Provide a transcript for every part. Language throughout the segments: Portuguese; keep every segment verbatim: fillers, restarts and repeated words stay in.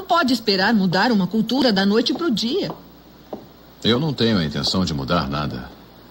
não pode esperar mudar uma cultura da noite para o dia. Eu não tenho a intenção de mudar nada.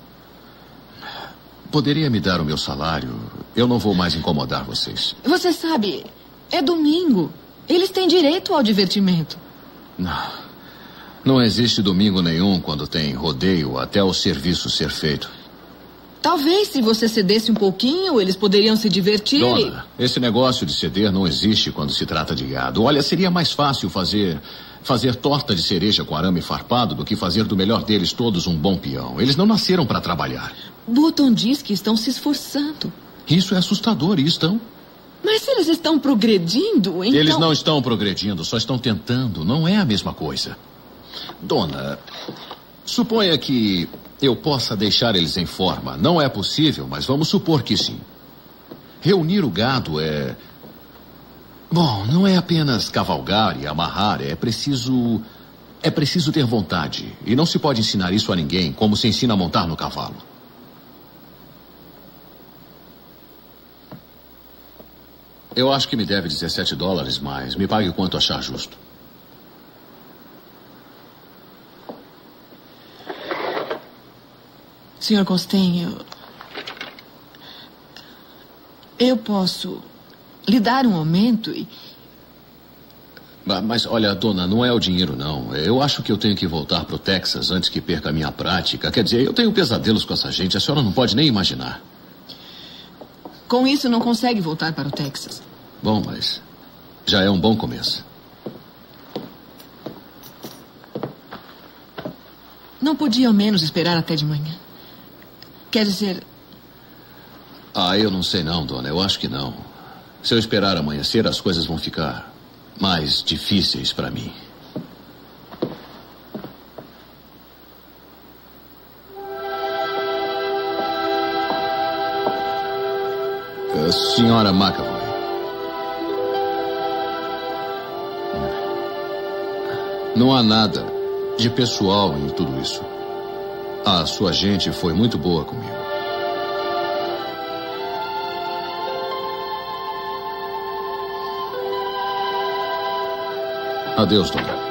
Poderia me dar o meu salário? Eu não vou mais incomodar vocês. Você sabe, é domingo. Eles têm direito ao divertimento. Não. Não existe domingo nenhum quando tem rodeio até o serviço ser feito. Talvez se você cedesse um pouquinho, eles poderiam se divertir. Dona, esse negócio de ceder não existe quando se trata de gado. Olha, seria mais fácil fazer... fazer torta de cereja com arame farpado do que fazer do melhor deles todos um bom peão. Eles não nasceram para trabalhar. Button diz que estão se esforçando. Isso é assustador, e estão. Mas se eles estão progredindo, então... Eles não estão progredindo, só estão tentando. Não é a mesma coisa. Dona, suponha que eu possa deixar eles em forma. Não é possível, mas vamos supor que sim. Reunir o gado é... Bom, não é apenas cavalgar e amarrar, é preciso... É preciso ter vontade. E não se pode ensinar isso a ninguém, como se ensina a montar no cavalo. Eu acho que me deve dezessete dólares mais. Me pague quanto achar justo. senhor Costenho, eu posso lhe dar um aumento e... Mas, olha, dona, não é o dinheiro, não. Eu acho que eu tenho que voltar para o Texas antes que perca a minha prática. Quer dizer, eu tenho pesadelos com essa gente. A senhora não pode nem imaginar. Com isso, não consegue voltar para o Texas. Bom, mas já é um bom começo. Não podia ao menos esperar até de manhã. Quer dizer... Ah, eu não sei não, dona. Eu acho que não. Se eu esperar amanhecer, as coisas vão ficar mais difíceis para mim. A senhora McAvoy. Não há nada de pessoal em tudo isso. A sua gente foi muito boa comigo. Adeus, dona.